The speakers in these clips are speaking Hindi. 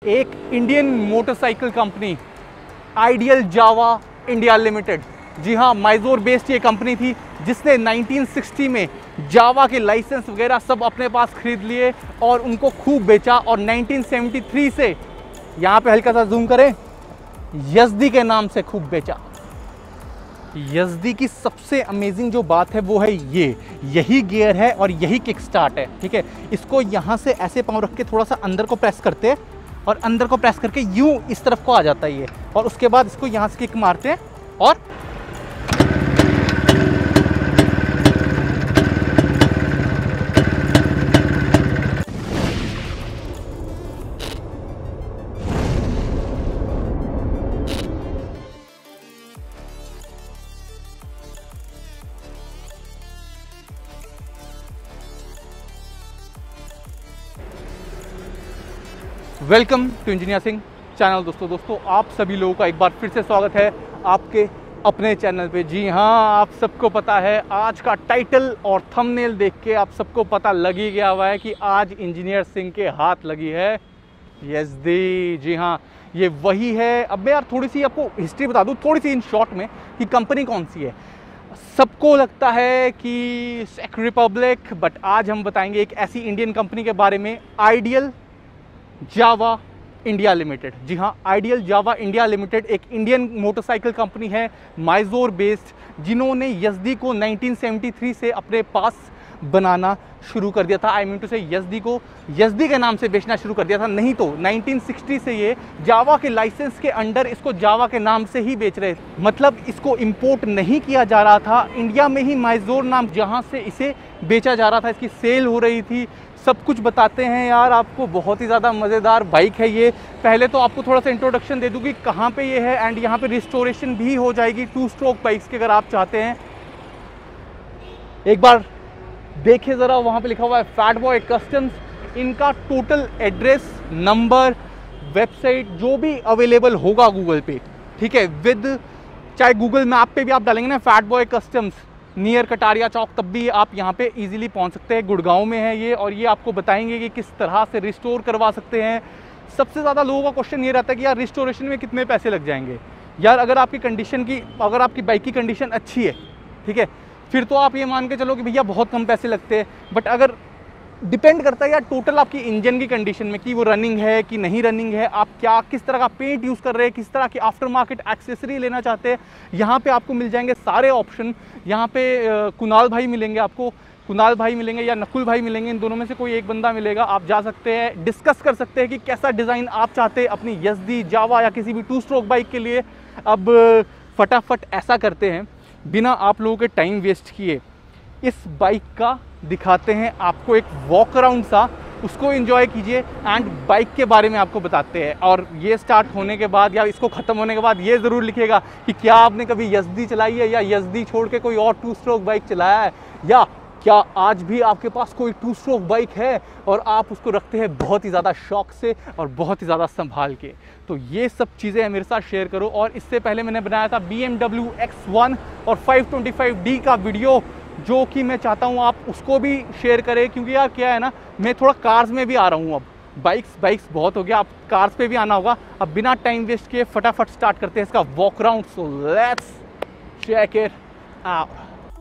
एक Indian motorcycle company Ideal Jawa India Limited, जी हाँ, माइजोर बेस्ड ये कंपनी थी जिसने 1960 में जावा के लाइसेंस वगैरह सब अपने पास खरीद लिए और उनको खूब बेचा। और 1973 से, यहाँ पे हल्का सा जूम करें, यज़दी के नाम से खूब बेचा। यज़दी की सबसे अमेजिंग जो बात है वो है यही गियर है और यही किक स्टार्ट है। ठीक है, इसको यहाँ से ऐसे पाँव रख के थोड़ा सा अंदर को प्रेस करते हैं और अंदर को प्रेस करके यूं इस तरफ को आ जाता है ये, और उसके बाद इसको यहाँ से किक मारते हैं और welcome to engineer Singh channel. दोस्तों आप सभी लोगों का एक बार फिर से स्वागत है आपके अपने चैनल पे। जी हाँ, आप सबको पता है, आज का टाइटल और थंबनेल देख के आप सबको पता लग ही गया हुआ है कि आज इंजीनियर सिंह के हाथ लगी है यज़दी। जी हाँ, ये वही है। अब मैं यार थोड़ी सी आपको हिस्ट्री बता दूँ, थोड़ी सी इन शॉर्ट में, कि कंपनी कौन सी है। सबको लगता है कि चेक रिपब्लिक, बट आज हम बताएंगे एक ऐसी इंडियन कंपनी के बारे में, आइडियल जावा इंडिया लिमिटेड। जी हाँ, आइडियल जावा इंडिया लिमिटेड एक इंडियन मोटरसाइकिल कंपनी है, माइजोर बेस्ड, जिन्होंने यज़दी को 1973 से अपने पास बनाना शुरू कर दिया था। आई मीन टू से यज़दी को यज़दी के नाम से बेचना शुरू कर दिया था, नहीं तो 1960 से ये जावा के लाइसेंस के अंडर इसको जावा के नाम से ही बेच रहे थे। मतलब इसको इंपोर्ट नहीं किया जा रहा था, इंडिया में ही माइजोर नाम जहाँ से इसे बेचा जा रहा था, इसकी सेल हो रही थी। सब कुछ बताते हैं यार आपको, बहुत ही ज़्यादा मज़ेदार बाइक है ये। पहले तो आपको थोड़ा सा इंट्रोडक्शन दे दूँ कि कहाँ पे ये है, एंड यहाँ पे रिस्टोरेशन भी हो जाएगी 2 स्ट्रोक बाइक्स की अगर आप चाहते हैं। एक बार देखिए ज़रा, वहाँ पे लिखा हुआ है फैट बॉय कस्टम्स। इनका टोटल एड्रेस, नंबर, वेबसाइट जो भी अवेलेबल होगा गूगल पे, ठीक है, विद चाहे गूगल मैप पे भी आप डालेंगे ना Fat Boy Customs near Kataria Chowk, तब भी आप यहाँ पे इजीली पहुँच सकते हैं। गुड़गांव में है ये, और ये आपको बताएंगे कि किस तरह से रिस्टोर करवा सकते हैं। सबसे ज़्यादा लोगों का क्वेश्चन ये रहता है कि यार रिस्टोरेशन में कितने पैसे लग जाएंगे। यार अगर आपकी बाइक की कंडीशन अच्छी है, ठीक है, फिर तो आप ये मान के चलो कि भैया बहुत कम पैसे लगते हैं। बट अगर डिपेंड करता है यार टोटल आपकी इंजन की कंडीशन में, कि वो रनिंग है कि नहीं रनिंग है, आप किस तरह का पेंट यूज़ कर रहे हैं, किस तरह की आफ्टर मार्केट एक्सेसरी लेना चाहते हैं। यहाँ पे आपको मिल जाएंगे सारे ऑप्शन। यहाँ पे कुणाल भाई मिलेंगे आपको, कुणाल भाई मिलेंगे या नकुल भाई मिलेंगे, इन दोनों में से कोई एक बंदा मिलेगा। आप जा सकते हैं, डिस्कस कर सकते हैं कि कैसा डिज़ाइन आप चाहते हैं अपनी यज़दी, जावा या किसी भी 2 स्ट्रोक बाइक के लिए। अब फटाफट ऐसा करते हैं, बिना आप लोगों के टाइम वेस्ट किए, इस बाइक का दिखाते हैं आपको एक वॉक अराउंड सा, उसको एंजॉय कीजिए एंड बाइक के बारे में आपको बताते हैं। और ये स्टार्ट होने के बाद या इसको ख़त्म होने के बाद ये ज़रूर लिखिएगा कि क्या आपने कभी यज़दी चलाई है, या यज़दी छोड़ के कोई और 2 स्ट्रोक बाइक चलाया है, या क्या आज भी आपके पास कोई 2 स्ट्रोक बाइक है और आप उसको रखते हैं बहुत ही ज़्यादा शौक से और बहुत ही ज़्यादा संभाल के। तो ये सब चीज़ें मेरे साथ शेयर करो। और इससे पहले मैंने बनाया था BMW X1 और 525D का वीडियो, जो कि मैं चाहता हूँ आप उसको भी शेयर करें, क्योंकि यार क्या है ना, मैं थोड़ा कार्स में भी आ रहा हूँ। अब बाइक्स बहुत हो गया, अब कार्स पे भी आना होगा। अब बिना टाइम वेस्ट किए फटाफट स्टार्ट करते हैं इसका walk round. So let's check it out.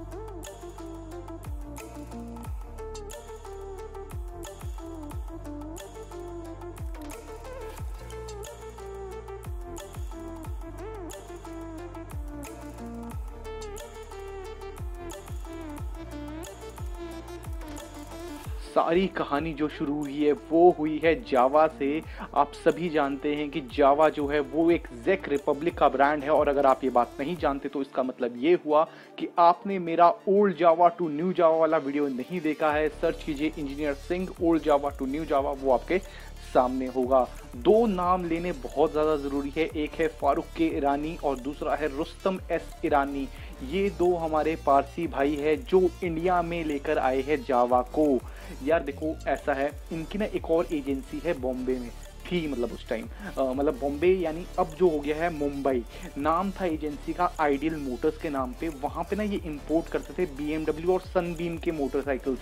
सारी कहानी जो शुरू हुई है वो हुई है जावा से। आप सभी जानते हैं कि जावा जो है वो एक चेक रिपब्लिक का ब्रांड है, और अगर आप ये बात नहीं जानते तो इसका मतलब ये हुआ कि आपने मेरा old Jawa to new Jawa वाला वीडियो नहीं देखा है। सर्च कीजिए engineer Singh old Jawa to new Jawa, वो आपके सामने होगा। 2 नाम लेने बहुत ज़्यादा ज़रूरी है, एक है फारूक के ईरानी और दूसरा है रुस्तम एस ईरानी। ये 2 हमारे पारसी भाई है जो इंडिया में लेकर आए हैं जावा को। यार देखो ऐसा है, इनकी ना एक और एजेंसी है बॉम्बे में थी, मतलब उस टाइम मतलब बॉम्बे यानी अब जो हो गया है मुंबई। नाम था एजेंसी का आइडियल मोटर्स के नाम पे। वहाँ पे ना ये इंपोर्ट करते थे BMW और सनबीम के मोटरसाइकिल्स।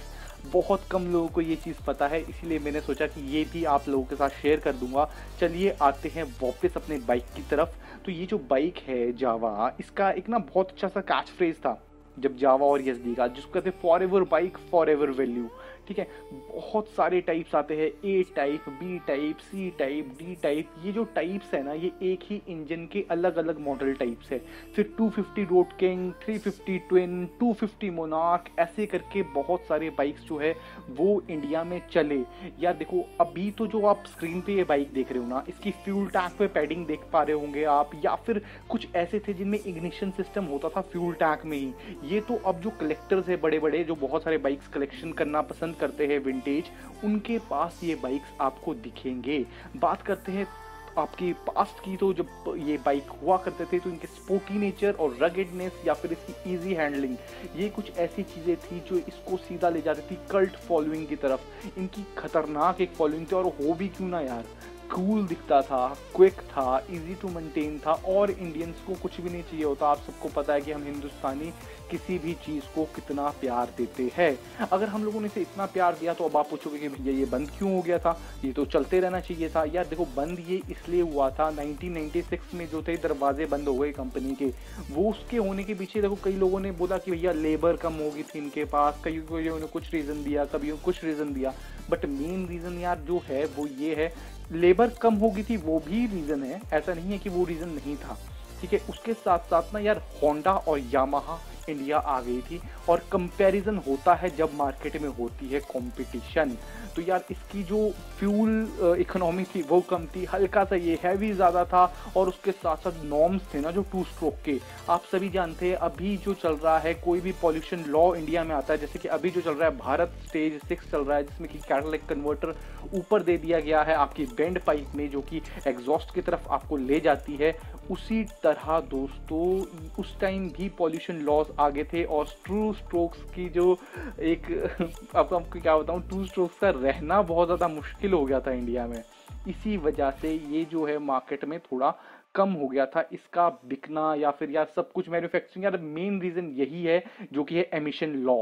बहुत कम लोगों को ये चीज़ पता है, इसीलिए मैंने सोचा कि ये भी आप लोगों के साथ शेयर कर दूंगा। चलिए आते हैं वापस अपने बाइक की तरफ। तो ये जो बाइक है जावा, इसका एक ना बहुत अच्छा सा कैच फ्रेज था जब जावा और यजदी का, जिसको कहते हैं forever bike forever value. ठीक है, बहुत सारे टाइप्स आते हैं, A type, B type, C type, D type. ये जो टाइप्स है ना, ये एक ही इंजन के अलग अलग मॉडल टाइप्स है। फिर 250 रोड किंग, 350 ट्विन, 250 मोनार्क, ऐसे करके बहुत सारे बाइक्स जो है वो इंडिया में चले। या देखो अभी तो जो आप स्क्रीन पे ये बाइक देख रहे हो ना, इसकी फ्यूल टैंक पे पैडिंग देख पा रहे होंगे आप, या फिर कुछ ऐसे थे जिनमें इग्निशन सिस्टम होता था फ्यूल टैंक में ही। ये तो अब जो कलेक्टर्स है बड़े बड़े, जो बहुत सारे बाइक्स कलेक्शन करना पसंद करते हैं विंटेज, उनके पास ये बाइक्स आपको दिखेंगे। बात करते हैं आपकी पास्ट की, तो जब ये बाइक हुआ करते थे तो इनके स्पोर्टी नेचर और रगेडनेस या फिर इसकी इजी हैंडलिंग, ये कुछ ऐसी चीज़ें थी जो इसको सीधा ले जाती थी कल्ट फॉलोइंग की तरफ। इनकी खतरनाक एक फॉलोइंग थी, और हो भी क्यों ना यार, कूल दिखता था, क्विक था, इजी टू मेंटेन था, और इंडियंस को कुछ भी नहीं चाहिए होता। आप सबको पता है कि हम हिंदुस्तानी किसी भी चीज़ को कितना प्यार देते हैं। अगर हम लोगों ने इसे इतना प्यार दिया तो अब आप पूछोगे कि भैया ये बंद क्यों हो गया था, ये तो चलते रहना चाहिए था। यार देखो, बंद ये इसलिए हुआ था 1996 में जो थे दरवाजे बंद हो गए कंपनी के, वो उसके होने के पीछे देखो कई लोगों ने बोला कि भैया लेबर कम होगी थी इनके पास, कई उन्होंने कुछ रीज़न दिया, कभी कुछ रीज़न दिया, बट मेन रीज़न यार जो है वो ये है, लेबर कम होगी थी वो भी रीज़न है, ऐसा नहीं है कि वो रीज़न नहीं था। ठीक है, उसके साथ साथ ना यार होंडा और यामाहा इंडिया आ गई थी, और कंपैरिजन होता है जब मार्केट में होती है कंपटीशन। तो यार इसकी जो फ्यूल इकोनॉमी थी वो कम थी, हल्का सा ये हैवी ज़्यादा था, और उसके साथ साथ नॉर्म्स थे ना जो 2 स्ट्रोक के, आप सभी जानते हैं अभी जो चल रहा है कोई भी पॉल्यूशन लॉ इंडिया में आता है, जैसे कि अभी जो चल रहा है भारत स्टेज 6 चल रहा है, जिसमें कि कैटालिटिक कन्वर्टर ऊपर दे दिया गया है आपकी बेंड पाइप में, जो कि एग्जॉस्ट की तरफ आपको ले जाती है। उसी तरह दोस्तों उस टाइम भी पॉल्यूशन लॉज आगे थे, और 2 स्ट्रोक्स की जो एक आपको क्या बताऊं, 2 स्ट्रोक्स का रहना बहुत ज़्यादा मुश्किल हो गया था इंडिया में। इसी वजह से ये जो है मार्केट में थोड़ा कम हो गया था इसका बिकना, या फिर यार सब कुछ मैन्युफैक्चरिंग, यार मेन रीज़न यही है जो कि है एमिशन लॉ।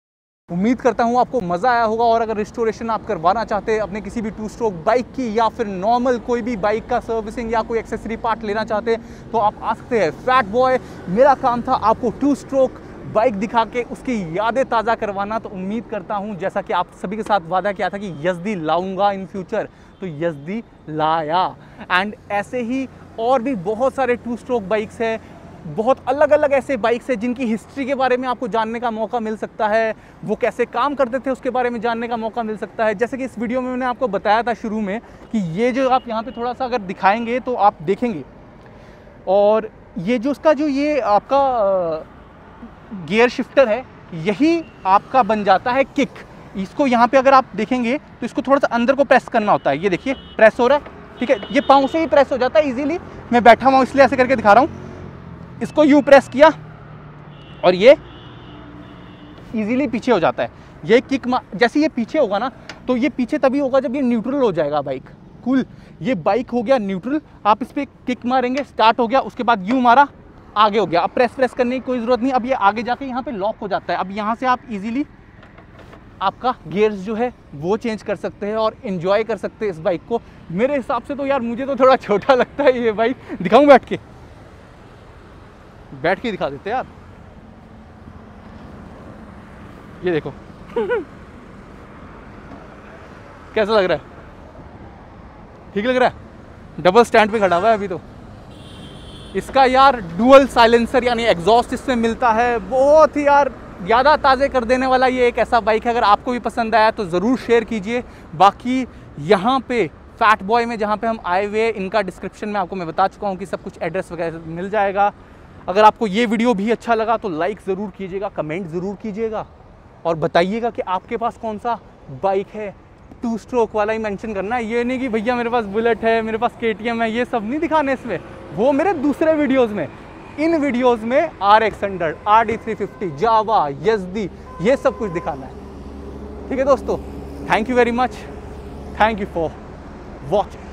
उम्मीद करता हूँ आपको मज़ा आया होगा, और अगर रिस्टोरेशन आप करवाना चाहते हैं अपने किसी भी 2 स्ट्रोक बाइक की, या फिर नॉर्मल कोई भी बाइक का सर्विसिंग या कोई एक्सेसरी पार्ट लेना चाहते हैं, तो आप आ सकते हैं फैट बॉय। मेरा काम था आपको 2 स्ट्रोक बाइक दिखा के उसकी यादें ताज़ा करवाना। तो उम्मीद करता हूँ जैसा कि आप सभी के साथ वादा किया था कि यजदी लाऊंगा इन फ्यूचर, तो यजदी लाया। एंड ऐसे ही और भी बहुत सारे 2 स्ट्रोक बाइक्स है, बहुत अलग अलग ऐसे बाइक्स हैं जिनकी हिस्ट्री के बारे में आपको जानने का मौका मिल सकता है, वो कैसे काम करते थे उसके बारे में जानने का मौका मिल सकता है। जैसे कि इस वीडियो में मैंने आपको बताया था शुरू में कि ये जो आप यहाँ पे थोड़ा सा अगर दिखाएंगे तो आप देखेंगे, और ये जो उसका जो ये आपका गियर शिफ्टर है, यही आपका बन जाता है किक। इसको यहाँ पे अगर आप देखेंगे तो इसको थोड़ा सा अंदर को प्रेस करना होता है, ये देखिए प्रेस हो रहा है, ठीक है, ये पाँव से ही प्रेस हो जाता है इजीली। मैं बैठा हुआ हूँ इसलिए ऐसे करके दिखा रहा हूँ, इसको यूं प्रेस किया और ये इजीली पीछे हो जाता है। ये किक जैसे ये पीछे होगा ना, तो ये पीछे तभी होगा जब ये न्यूट्रल हो जाएगा बाइक। कूल, ये बाइक हो गया न्यूट्रल, आप इस पर किक मारेंगे, स्टार्ट हो गया, उसके बाद यूं मारा, आगे हो गया। अब प्रेस करने की कोई ज़रूरत नहीं, अब ये आगे जाके यहाँ पे लॉक हो जाता है। अब यहाँ से आप इजीली आपका गियर्स जो है वो चेंज कर सकते हैं और इन्जॉय कर सकते हैं इस बाइक को। मेरे हिसाब से तो यार मुझे तो थोड़ा छोटा लगता है ये बाइक। दिखाऊं बैठ के दिखा देते यार, ये देखो कैसा लग रहा है, ठीक लग रहा है। डबल स्टैंड पे खड़ा हुआ है अभी तो। इसका यार डुअल साइलेंसर यानी एग्जॉस्ट इसमें मिलता है, बहुत ही यार ज़्यादा ताज़े कर देने वाला ये एक ऐसा बाइक है। अगर आपको भी पसंद आया तो ज़रूर शेयर कीजिए। बाकी यहाँ पे फैट बॉय में जहाँ पे हम आए हुए, इनका डिस्क्रिप्शन में आपको मैं बता चुका हूँ कि सब कुछ एड्रेस वगैरह मिल जाएगा। अगर आपको ये वीडियो भी अच्छा लगा तो लाइक ज़रूर कीजिएगा, कमेंट ज़रूर कीजिएगा, और बताइएगा कि आपके पास कौन सा बाइक है। 2 स्ट्रोक वाला ही मेंशन करना है, ये नहीं कि भैया मेरे पास बुलेट है, मेरे पास KTM है, ये सब नहीं दिखाने इसमें, वो मेरे दूसरे वीडियोज़ में। इन वीडियोज़ में RX 100, RD 350, जावा, यजदी, ये सब कुछ दिखाना है। ठीक है दोस्तों, thank you very much, thank you for watching.